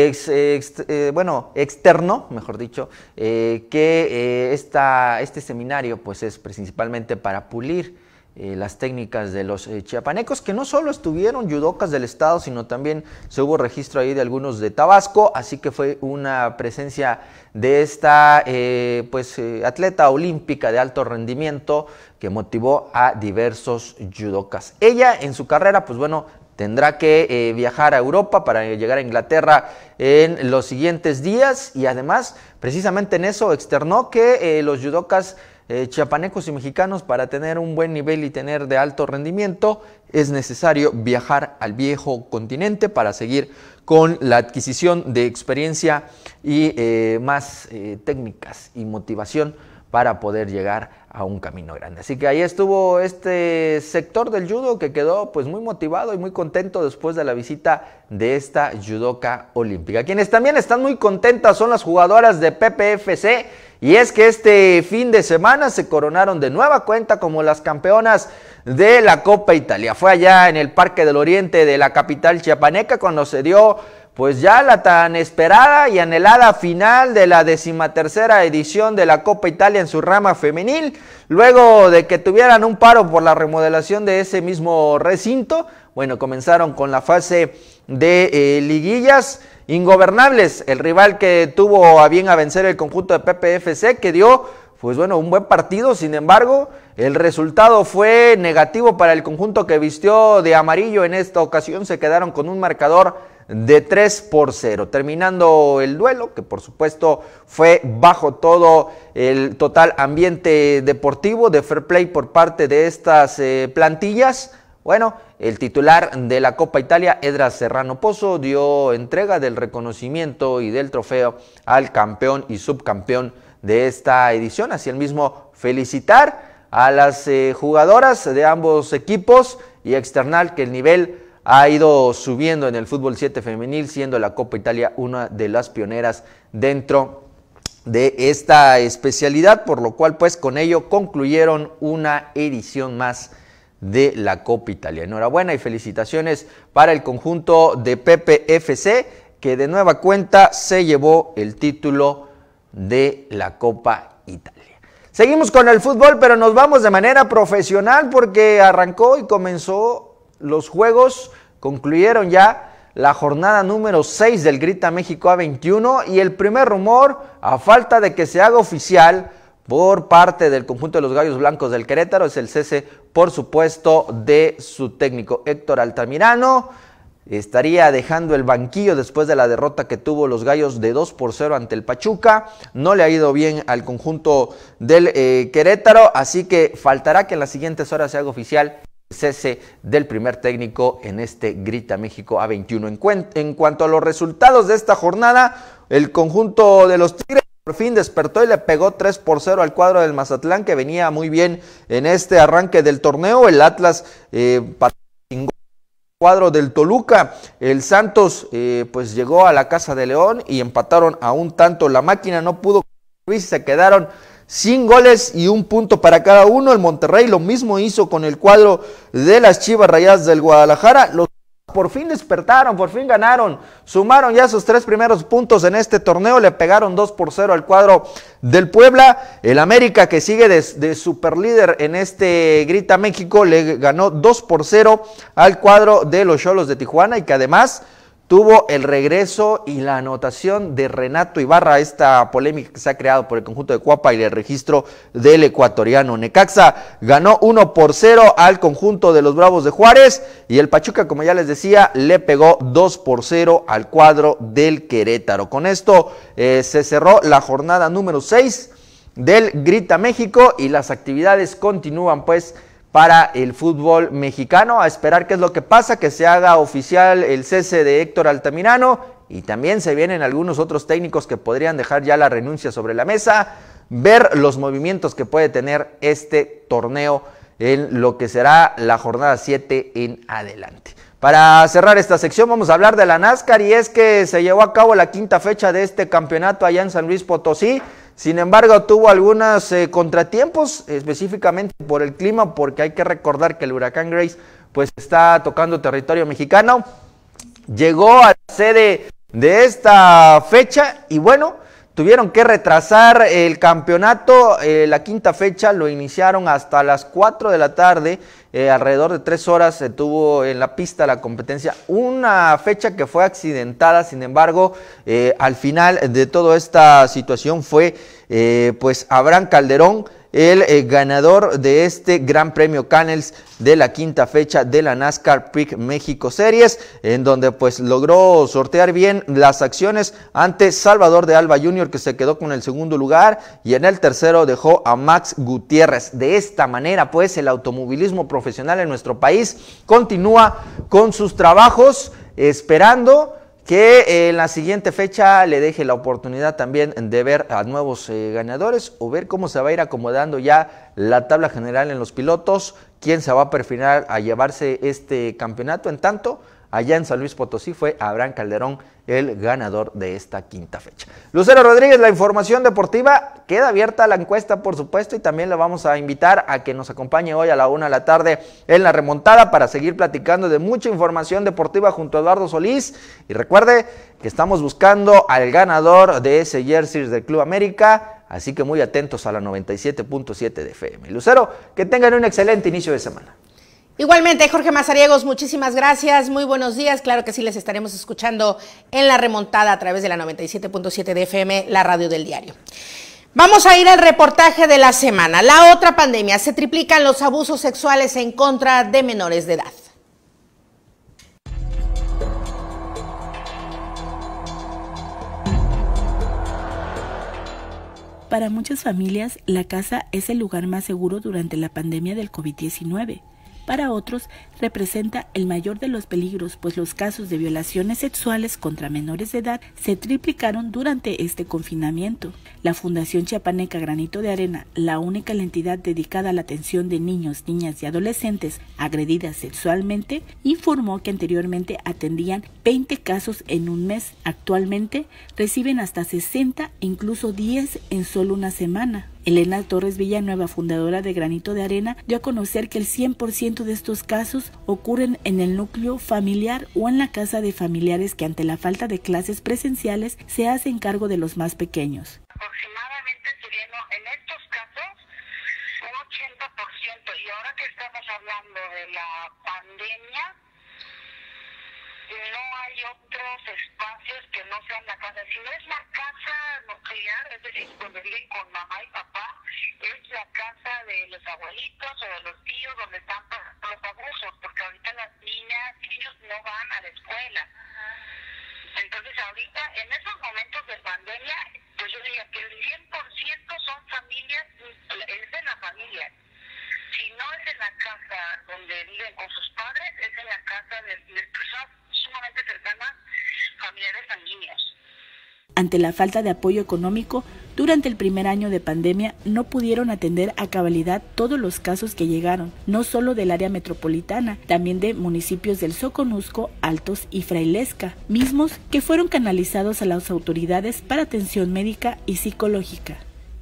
Q: externó, mejor dicho, que este seminario pues es principalmente para pulir las técnicas de los chiapanecos, que no solo estuvieron judocas del estado, sino también se hubo registro ahí de algunos de Tabasco, así que fue una presencia de esta atleta olímpica de alto rendimiento que motivó a diversos judocas. Ella en su carrera pues bueno tendrá que viajar a Europa para llegar a Inglaterra en los siguientes días, y además precisamente en eso externó que los judocas chiapanecos y mexicanos, para tener un buen nivel y tener de alto rendimiento, es necesario viajar al viejo continente para seguir con la adquisición de experiencia y más técnicas y motivación para poder llegar a un camino grande. Así que ahí estuvo este sector del judo, que quedó pues muy motivado y muy contento después de la visita de esta judoka olímpica. Quienes también están muy contentas son las jugadoras de PPFC, y es que este fin de semana se coronaron de nueva cuenta como las campeonas de la Copa Italia. Fue allá en el Parque del Oriente de la capital chiapaneca cuando se dio pues ya la tan esperada y anhelada final de la 13ª edición de la Copa Italia en su rama femenil, luego de que tuvieran un paro por la remodelación de ese mismo recinto. Bueno, comenzaron con la fase de liguillas. Ingobernables, el rival que tuvo a bien a vencer el conjunto de PPFC, que dio pues bueno un buen partido. Sin embargo, el resultado fue negativo para el conjunto que vistió de amarillo. En esta ocasión se quedaron con un marcador de 3-0, terminando el duelo, que por supuesto fue bajo todo el total ambiente deportivo de fair play por parte de estas plantillas. Bueno, el titular de la Copa Italia, Edras Serrano Pozo, dio entrega del reconocimiento y del trofeo al campeón y subcampeón de esta edición. Así el mismo felicitar a las jugadoras de ambos equipos y externar que el nivel ha ido subiendo en el fútbol 7 femenil, siendo la Copa Italia una de las pioneras dentro de esta especialidad, por lo cual pues con ello concluyeron una edición más de la Copa Italia. Enhorabuena y felicitaciones para el conjunto de PPFC, que de nueva cuenta se llevó el título de la Copa Italia. Seguimos con el fútbol, pero nos vamos de manera profesional porque arrancó y comenzó los juegos, concluyeron ya la jornada número 6 del Grita México A21 y el primer rumor, a falta de que se haga oficial por parte del conjunto de los Gallos Blancos del Querétaro, es el cese, por supuesto, de su técnico Héctor Altamirano. Estaría dejando el banquillo después de la derrota que tuvo los Gallos de 2-0 ante el Pachuca. No le ha ido bien al conjunto del Querétaro, así que faltará que en las siguientes horas se haga oficial el cese del primer técnico en este Grita México A21. En cuanto a los resultados de esta jornada, el conjunto de los Tigres por fin despertó y le pegó 3-0 al cuadro del Mazatlán, que venía muy bien en este arranque del torneo. El Atlas cuadro del Toluca, el Santos pues llegó a la Casa de León y empataron a un tanto. La Máquina no pudo, se quedaron sin goles y un punto para cada uno. El Monterrey lo mismo hizo con el cuadro de las Chivas Rayadas del Guadalajara. Los por fin despertaron, por fin ganaron, sumaron ya sus 3 primeros puntos en este torneo, le pegaron 2-0 al cuadro del Puebla. El América, que sigue de superlíder en este Grita México, le ganó 2-0 al cuadro de los Xolos de Tijuana, y que además tuvo el regreso y la anotación de Renato Ibarra, esta polémica que se ha creado por el conjunto de Cuapa y el registro del ecuatoriano. Necaxa ganó 1-0 al conjunto de los Bravos de Juárez, y el Pachuca, como ya les decía, le pegó 2-0 al cuadro del Querétaro. Con esto se cerró la jornada número 6 del Grita México y las actividades continúan pues para el fútbol mexicano. A esperar qué es lo que pasa, que se haga oficial el cese de Héctor Altamirano, y también se vienen algunos otros técnicos que podrían dejar ya la renuncia sobre la mesa, ver los movimientos que puede tener este torneo en lo que será la jornada 7 en adelante. Para cerrar esta sección vamos a hablar de la NASCAR, y es que se llevó a cabo la 5ª fecha de este campeonato allá en San Luis Potosí. Sin embargo, tuvo algunos contratiempos, específicamente por el clima, porque hay que recordar que el huracán Grace pues está tocando territorio mexicano. Llegó a la sede de esta fecha y bueno, tuvieron que retrasar el campeonato. La 5ª fecha lo iniciaron hasta las 4 de la tarde, alrededor de 3 horas se tuvo en la pista la competencia. Una fecha que fue accidentada, sin embargo, al final de toda esta situación fue pues Abraham Calderón, el ganador de este Gran Premio Canels de la 5ª fecha de la NASCAR Peak México Series, en donde pues logró sortear bien las acciones ante Salvador de Alba Jr., que se quedó con el segundo lugar, y en el tercero dejó a Max Gutiérrez. De esta manera pues el automovilismo profesional en nuestro país continúa con sus trabajos, esperando que en la siguiente fecha le deje la oportunidad también de ver a nuevos ganadores, o ver cómo se va a ir acomodando ya la tabla general en los pilotos, quién se va a perfilar a llevarse este campeonato. En tanto, allá en San Luis Potosí fue Abraham Calderón el ganador de esta 5ª fecha. Lucero Rodríguez, la información deportiva. Queda abierta la encuesta, por supuesto, y también le vamos a invitar a que nos acompañe hoy a la 1 de la tarde en La Remontada para seguir platicando de mucha información deportiva junto a Eduardo Solís. Y recuerde que estamos buscando al ganador de ese jersey del Club América, así que muy atentos a la 97.7 de FM. Lucero, que tengan un excelente inicio de semana.
B: Igualmente, Jorge Mazariegos, muchísimas gracias, muy buenos días. Claro que sí, les estaremos escuchando en La Remontada a través de la 97.7 de FM, la radio del diario. Vamos a ir al reportaje de la semana. La otra pandemia: se triplican los abusos sexuales en contra de menores de edad.
S: Para muchas familias, la casa es el lugar más seguro durante la pandemia del COVID-19. para otros representa el mayor de los peligros, pues los casos de violaciones sexuales contra menores de edad se triplicaron durante este confinamiento. La Fundación Chiapaneca Granito de Arena, la única entidad dedicada a la atención de niños, niñas y adolescentes agredidas sexualmente, informó que anteriormente atendían 20 casos en un mes. Actualmente reciben hasta 60 e incluso 10 en solo una semana. Elena Torres Villanueva, fundadora de Granito de Arena, dio a conocer que el 100% de estos casos ocurren en el núcleo familiar o en la casa de familiares que ante la falta de clases presenciales se hacen cargo de los más pequeños.
T: Aproximadamente estuvieron en estos casos un 80%, y ahora que estamos hablando de la pandemia, no hay otros espacios que no sean la casa. Si no es la casa nuclear, es decir, donde viven con mamá y papá, es la casa de los abuelitos o de los tíos donde están los abusos, porque ahorita las niñas y niños no van a la escuela. Entonces ahorita, en esos momentos de pandemia, pues yo diría que el 100% son familias, es de la familia. Si no es en la casa donde viven con sus padres, es en la casa de personas sumamente cercanas, familiares sanguíneos.
S: Ante la falta de apoyo económico, durante el primer año de pandemia no pudieron atender a cabalidad todos los casos que llegaron, no solo del área metropolitana, también de municipios del Soconusco, Altos y Frailesca, mismos que fueron canalizados a las autoridades para atención médica y psicológica.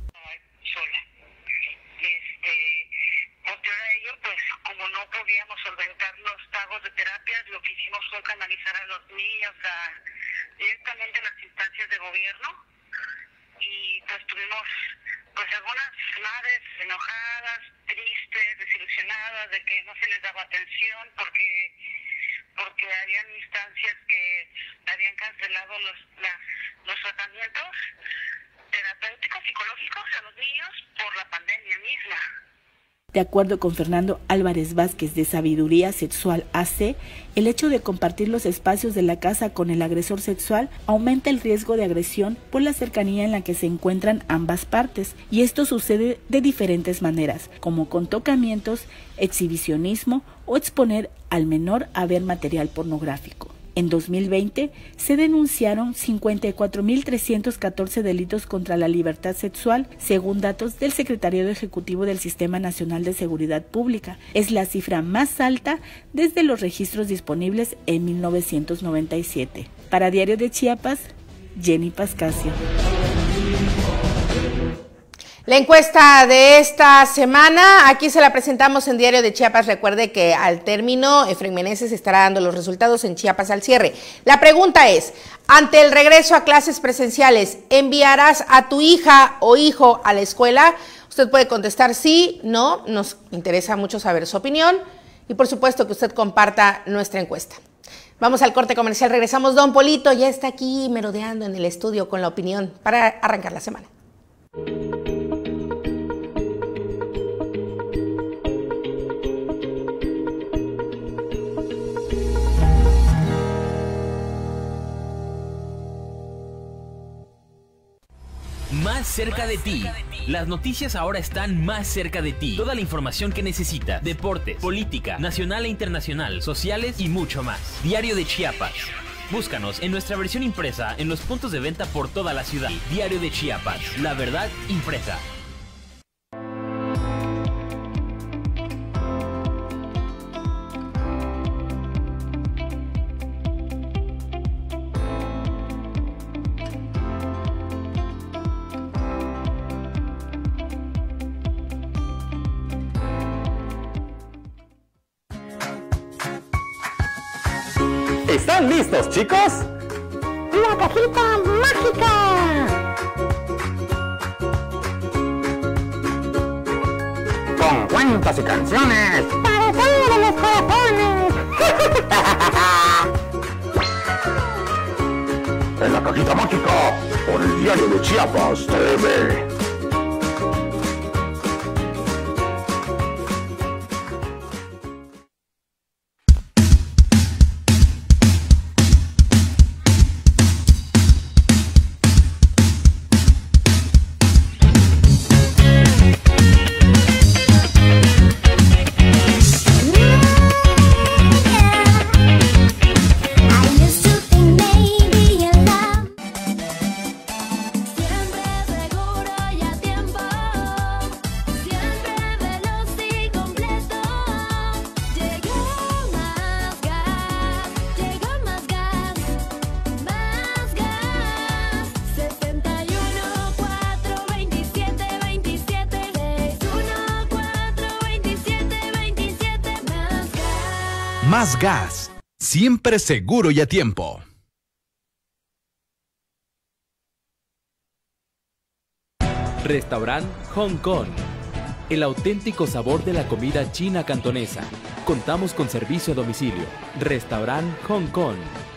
T: Como no podíamos solventar los pagos de terapias, lo que hicimos fue canalizar a los niños directamente a las instancias de gobierno, y pues tuvimos algunas madres enojadas, tristes, desilusionadas de que no se les daba atención porque habían instancias que habían cancelado los tratamientos terapéuticos psicológicos a los niños por la pandemia misma.
S: De acuerdo con Fernando Álvarez Vázquez de Sabiduría Sexual AC, el hecho de compartir los espacios de la casa con el agresor sexual aumenta el riesgo de agresión por la cercanía en la que se encuentran ambas partes, y esto sucede de diferentes maneras, como con tocamientos, exhibicionismo o exponer al menor a ver material pornográfico. En 2020 se denunciaron 54.314 delitos contra la libertad sexual, según datos del Secretariado Ejecutivo del Sistema Nacional de Seguridad Pública. Es la cifra más alta desde los registros disponibles en 1997. Para Diario de Chiapas, Jenny Pascasio.
B: La encuesta de esta semana, aquí se la presentamos en Diario de Chiapas. Recuerde que al término, Efraín Meneses estará dando los resultados en Chiapas al cierre. La pregunta es, ante el regreso a clases presenciales, ¿enviarás a tu hija o hijo a la escuela? Usted puede contestar sí, no, nos interesa mucho saber su opinión y por supuesto que usted comparta nuestra encuesta. Vamos al corte comercial, regresamos. Don Polito ya está aquí merodeando en el estudio con la opinión para arrancar la semana.
U: Más cerca de ti. Las noticias ahora están más cerca de ti. Toda la información que necesitas. Deportes, política, nacional e internacional, sociales y mucho más. Diario de Chiapas. Búscanos en nuestra versión impresa en los puntos de venta por toda la ciudad. Diario de Chiapas. La verdad impresa.
K: ¿Están listos, chicos? ¡La cajita mágica! Con cuentos y canciones para todos los corazones. En la cajita mágica, por el Diario de Chiapas TV.
P: Más gas, siempre seguro y a tiempo.
J: Restaurant Hong Kong. El auténtico sabor de la comida china cantonesa. Contamos con servicio a domicilio. Restaurant Hong Kong.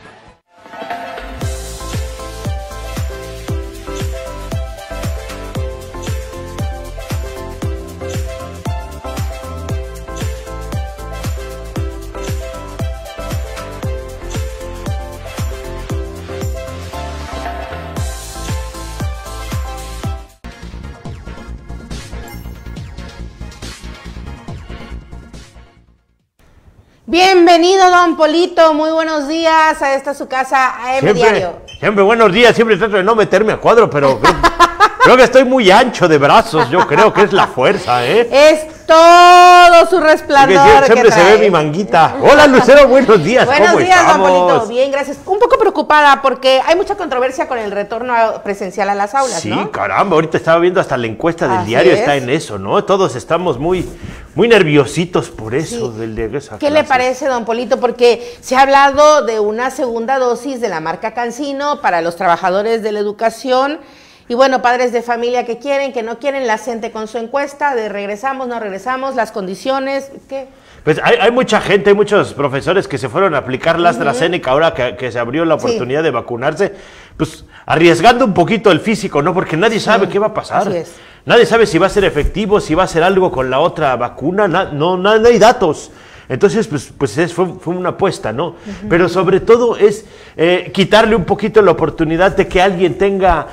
B: Bienvenido, don Polito, muy buenos días a esta su casa AM Diario.
D: Siempre buenos días, siempre trato de no meterme a cuadro, pero creo que estoy muy ancho de brazos, yo creo que es la fuerza, ¿eh?
B: Es todo su resplandor.
D: Siempre se ve mi manguita. Hola, Lucero, buenos días.
B: Buenos días, don Polito. Bien, gracias. Un poco preocupada porque hay mucha controversia con el retorno presencial a las aulas, ¿no?
D: Sí, caramba, ahorita estaba viendo hasta la encuesta del diario, está en eso, ¿no? Todos estamos muy nerviositos por eso, del de esa
B: ¿Qué le parece, don Polito? Porque se ha hablado de una segunda dosis de la marca CanSino para los trabajadores de la educación. Y bueno, padres de familia que quieren, que no quieren, la gente con su encuesta de regresamos, no regresamos, las condiciones, ¿qué?
D: Pues hay mucha gente, hay muchos profesores que se fueron a aplicar la AstraZeneca ahora que se abrió la oportunidad de vacunarse, pues arriesgando un poquito el físico, ¿no? Porque nadie sabe qué va a pasar.
B: Así es.
D: Nadie sabe si va a ser efectivo, si va a ser algo con la otra vacuna, no hay datos. Entonces, pues fue una apuesta, ¿no? Pero sobre todo es quitarle un poquito la oportunidad de que alguien tenga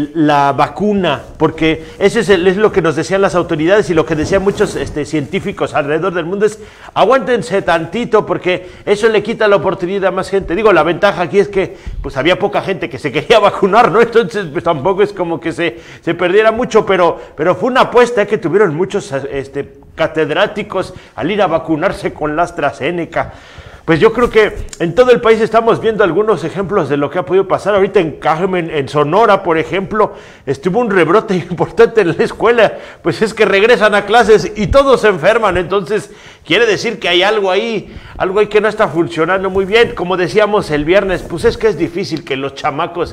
D: la vacuna, porque eso es lo que nos decían las autoridades y lo que decían muchos científicos alrededor del mundo es aguántense tantito porque eso le quita la oportunidad a más gente. Digo, la ventaja aquí es que pues había poca gente que se quería vacunar, ¿no? Entonces pues tampoco es como que se perdiera mucho, pero fue una apuesta que tuvieron muchos catedráticos al ir a vacunarse con la AstraZeneca. Pues yo creo que en todo el país estamos viendo algunos ejemplos de lo que ha podido pasar. Ahorita en Carmen, en Sonora, por ejemplo, estuvo un rebrote importante en la escuela. Pues es que regresan a clases y todos se enferman. Entonces, quiere decir que hay algo ahí que no está funcionando muy bien. Como decíamos el viernes, pues es que es difícil que los chamacos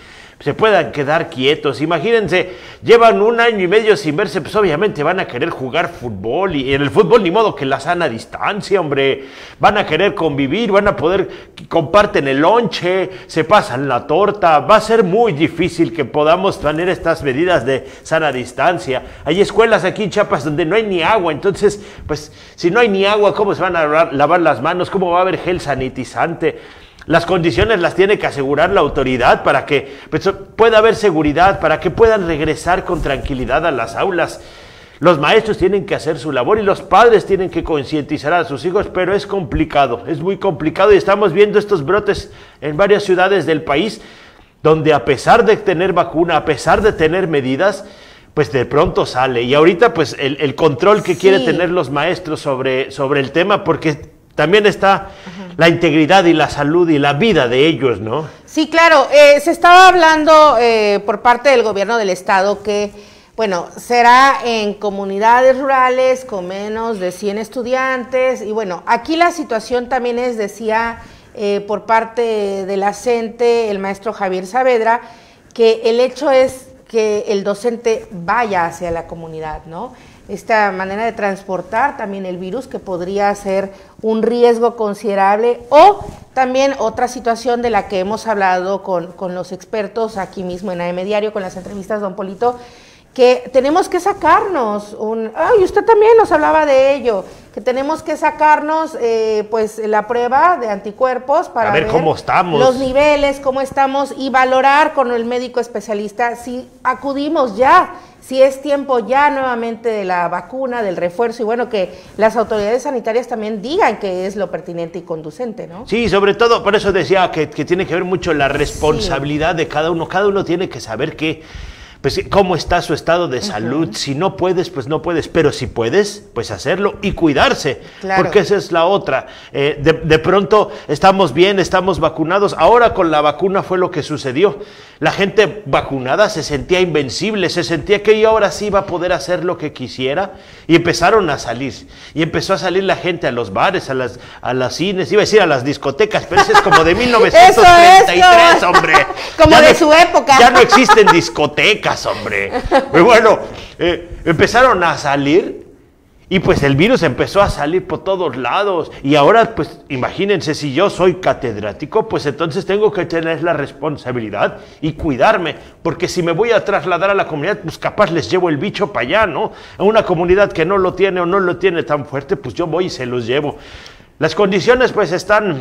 D: se puedan quedar quietos. Imagínense, llevan 1 año y medio sin verse, pues obviamente van a querer jugar fútbol y en el fútbol ni modo que la sana distancia, hombre. Van a querer convivir, van a poder, comparten el lonche, se pasan la torta. Va a ser muy difícil que podamos tener estas medidas de sana distancia. Hay escuelas aquí en Chiapas donde no hay ni agua, entonces, pues si no hay ni agua, ¿cómo se van a lavar las manos? ¿Cómo va a haber gel sanitizante? Las condiciones las tiene que asegurar la autoridad para que pues, pueda haber seguridad, para que puedan regresar con tranquilidad a las aulas. Los maestros tienen que hacer su labor y los padres tienen que concientizar a sus hijos, pero es complicado, es muy complicado y estamos viendo estos brotes en varias ciudades del país donde a pesar de tener vacuna, a pesar de tener medidas, pues de pronto sale. Y ahorita pues el control que quieren tener los maestros sobre el tema, porque también está la integridad y la salud y la vida de ellos, ¿no?
B: Sí, claro. Se estaba hablando por parte del gobierno del estado que, bueno, será en comunidades rurales con menos de 100 estudiantes. Y bueno, aquí la situación también es, decía por parte de la CENTE, el maestro Javier Saavedra, que el hecho es que el docente vaya hacia la comunidad, ¿no? Esta manera de transportar también el virus que podría ser un riesgo considerable, o también otra situación de la que hemos hablado con los expertos aquí mismo en AM Diario, con las entrevistas, don Polito, que tenemos que sacarnos y usted también nos hablaba de ello, que tenemos que sacarnos pues la prueba de anticuerpos para ver
D: cómo estamos,
B: los niveles, cómo estamos, y valorar con el médico especialista si acudimos ya, si es tiempo ya nuevamente de la vacuna, del refuerzo, y bueno, que las autoridades sanitarias también digan que es lo pertinente y conducente, ¿no?
D: Sí, sobre todo, por eso decía que tiene que ver mucho la responsabilidad de cada uno tiene que saber que pues cómo está su estado de salud. Si no puedes, pues no puedes, pero si puedes, pues hacerlo y cuidarse, porque esa es la otra. De pronto estamos bien, estamos vacunados. Ahora con la vacuna fue lo que sucedió. La gente vacunada se sentía invencible, se sentía que ahora sí iba a poder hacer lo que quisiera, y empezaron a salir. Y empezó a salir la gente a los bares, a las cines, iba a decir a las discotecas, pero eso es como de 1933, hombre.
B: Como ya de su época.
D: Ya no existen discotecas, hombre. Pero bueno, empezaron a salir y pues el virus empezó a salir por todos lados. Y ahora, pues imagínense, si yo soy catedrático, pues entonces tengo que tener la responsabilidad y cuidarme, porque si me voy a trasladar a la comunidad, pues capaz les llevo el bicho para allá, ¿no? A una comunidad que no lo tiene o no lo tiene tan fuerte, pues yo voy y se los llevo. Las condiciones pues están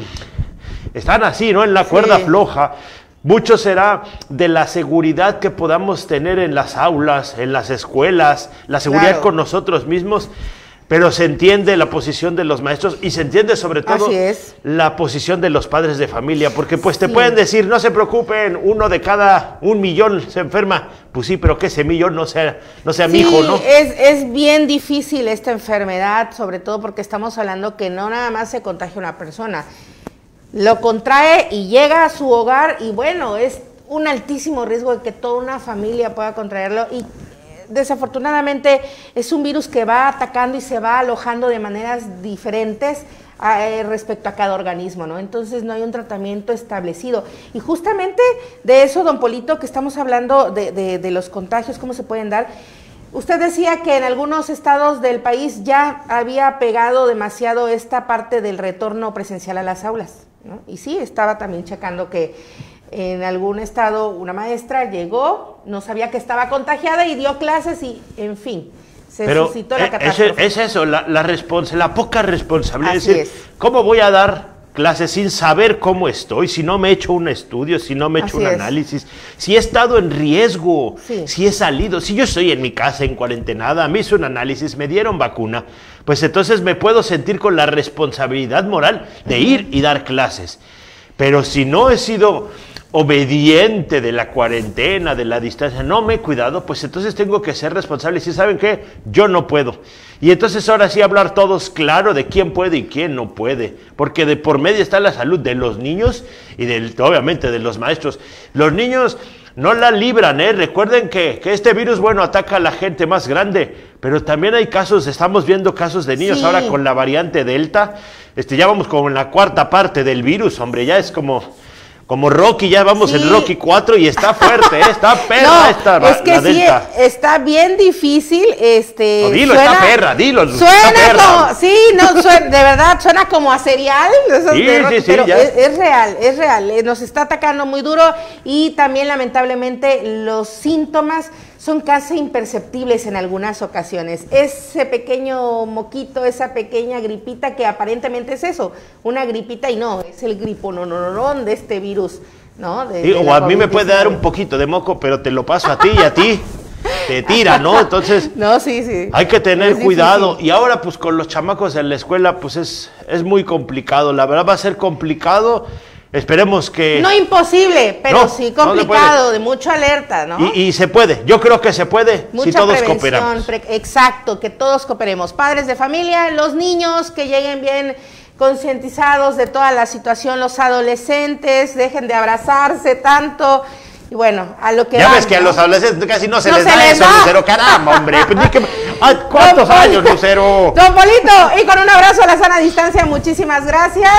D: así, ¿no? En la cuerda floja. Mucho será de la seguridad que podamos tener en las aulas, en las escuelas, la seguridad con nosotros mismos, pero se entiende la posición de los maestros y se entiende sobre todo la posición de los padres de familia, porque pues te pueden decir, no se preocupen, 1 de cada 1 millón se enferma. Pues sí, pero que ese millón no sea mi hijo, ¿no?
B: Es bien difícil esta enfermedad, sobre todo porque estamos hablando que no nada más se contagia una persona, lo contrae y llega a su hogar, y bueno, es un altísimo riesgo de que toda una familia pueda contraerlo, y desafortunadamente es un virus que va atacando y se va alojando de maneras diferentes respecto a cada organismo, ¿no? Entonces no hay un tratamiento establecido. Y justamente de eso, don Polito, que estamos hablando de los contagios, cómo se pueden dar. Usted decía que en algunos estados del país ya había pegado demasiado esta parte del retorno presencial a las aulas, ¿no? Y sí, estaba también checando que en algún estado una maestra llegó, no sabía que estaba contagiada y dio clases y, en fin, se suscitó la catástrofe.
D: Es eso, la poca responsabilidad. Es decir, ¿cómo voy a dar clases sin saber cómo estoy, si no me he hecho un estudio, si no me he hecho un análisis, si he estado en riesgo, si he salido, si yo estoy en mi casa en cuarentenada, me hice un análisis, me dieron vacuna, pues entonces me puedo sentir con la responsabilidad moral de ir y dar clases. Pero si no he sido obediente de la cuarentena, de la distancia, no me he cuidado, pues entonces tengo que ser responsable. Si saben qué, yo no puedo. Y entonces ahora sí hablar todos claro de quién puede y quién no puede, porque de por medio está la salud de los niños y obviamente de los maestros. Los niños no la libran, recuerden que este virus, bueno, ataca a la gente más grande, pero también hay casos, estamos viendo casos de niños ahora con la variante Delta, ya vamos como en la 4ª parte del virus, hombre, ya es como Rocky, ya vamos en Rocky 4 y está fuerte, está perra
B: es que la Delta. Está bien difícil,
D: dilo, está perra, dilo.
B: Suena como, de verdad, suena como a serial, pero es real, nos está atacando muy duro y también lamentablemente los síntomas son casi imperceptibles en algunas ocasiones. Ese pequeño moquito, esa pequeña gripita que aparentemente es eso, una gripita, y no, es el gripononón de este virus, ¿no?
D: O a mí me puede dar un poquito de moco, pero te lo paso a ti y a ti te tira, ¿no? Entonces hay que tener cuidado. Difícil. Y ahora pues con los chamacos en la escuela pues es muy complicado, la verdad va a ser complicado. Esperemos que...
B: No imposible, pero sí complicado, de mucha alerta, ¿no?
D: Y se puede, yo creo que se puede si todos cooperamos.
B: Exacto, que todos cooperemos. Padres de familia, los niños que lleguen bien concientizados de toda la situación, los adolescentes, dejen de abrazarse tanto. Y bueno, a lo que
D: ya ves que a los adolescentes casi no se les da eso, Lucero, caramba, hombre. ¿Cuántos años, Lucero?
B: Don Polito, y con un abrazo a la sana distancia, muchísimas gracias.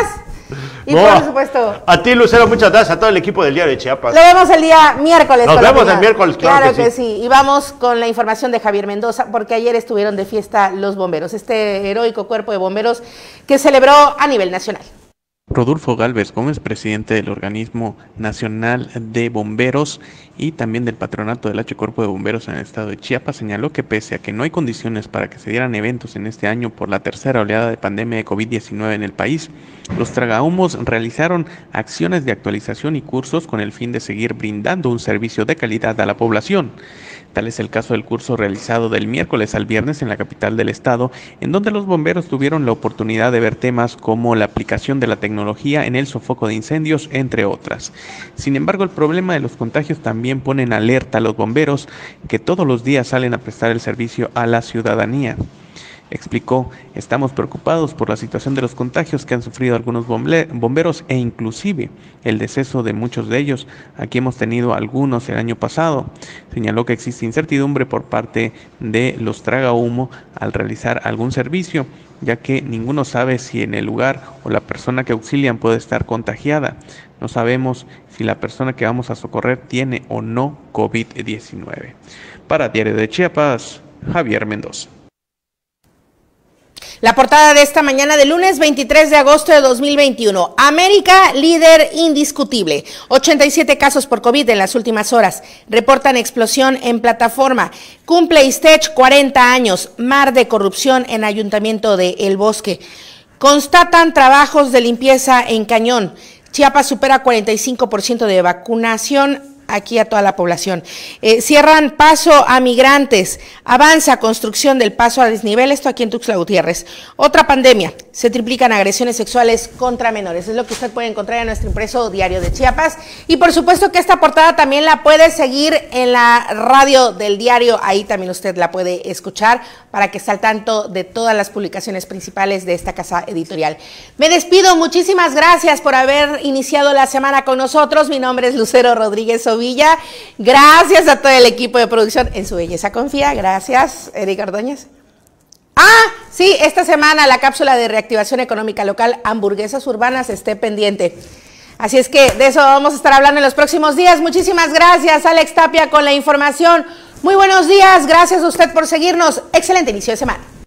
B: Y por supuesto,
D: a ti, Lucero, muchas gracias, a todo el equipo del Diario de Chiapas.
B: Lo vemos el día miércoles.
D: Nos vemos el miércoles,
B: claro que sí. Y vamos con la información de Javier Mendoza, porque ayer estuvieron de fiesta los bomberos, este heroico cuerpo de bomberos que celebró a nivel nacional.
E: Rodolfo Gálvez Gómez, presidente del Organismo Nacional de Bomberos y también del Patronato del H Cuerpo de Bomberos en el estado de Chiapas, señaló que pese a que no hay condiciones para que se dieran eventos en este año por la tercera oleada de pandemia de COVID-19 en el país, los tragahumos realizaron acciones de actualización y cursos con el fin de seguir brindando un servicio de calidad a la población. Tal es el caso del curso realizado del miércoles al viernes en la capital del estado, en donde los bomberos tuvieron la oportunidad de ver temas como la aplicación de la tecnología en el sofoco de incendios, entre otras. Sin embargo, el problema de los contagios también pone en alerta a los bomberos que todos los días salen a prestar el servicio a la ciudadanía. Explicó: estamos preocupados por la situación de los contagios que han sufrido algunos bomberos e inclusive el deceso de muchos de ellos. Aquí hemos tenido algunos el año pasado. Señaló que existe incertidumbre por parte de los tragahumo al realizar algún servicio, ya que ninguno sabe si en el lugar o la persona que auxilian puede estar contagiada. No sabemos si la persona que vamos a socorrer tiene o no COVID-19. Para Diario de Chiapas, Javier Mendoza.
B: La portada de esta mañana de lunes 23 de agosto de 2021. América, líder indiscutible. 87 casos por COVID en las últimas horas. Reportan explosión en plataforma. Cumple Istech 40 años. Mar de corrupción en Ayuntamiento de El Bosque. Constatan trabajos de limpieza en Cañón. Chiapas supera 45% de vacunación aquí a toda la población. Cierran paso a migrantes. Avanza construcción del paso a desnivel, esto aquí en Tuxtla Gutiérrez. Otra pandemia, se triplican agresiones sexuales contra menores. Es lo que usted puede encontrar en nuestro impreso Diario de Chiapas. Y por supuesto que esta portada también la puede seguir en la radio del diario. Ahí también usted la puede escuchar para que esté al tanto de todas las publicaciones principales de esta casa editorial. Me despido, muchísimas gracias por haber iniciado la semana con nosotros. Mi nombre es Lucero Rodríguez Villa. Gracias a todo el equipo de producción. En su belleza confía. Gracias, Erika Ordóñez. Sí, esta semana la cápsula de reactivación económica local, hamburguesas urbanas, esté pendiente. Así es que de eso vamos a estar hablando en los próximos días. Muchísimas gracias, Alex Tapia, con la información. Muy buenos días. Gracias a usted por seguirnos. Excelente inicio de semana.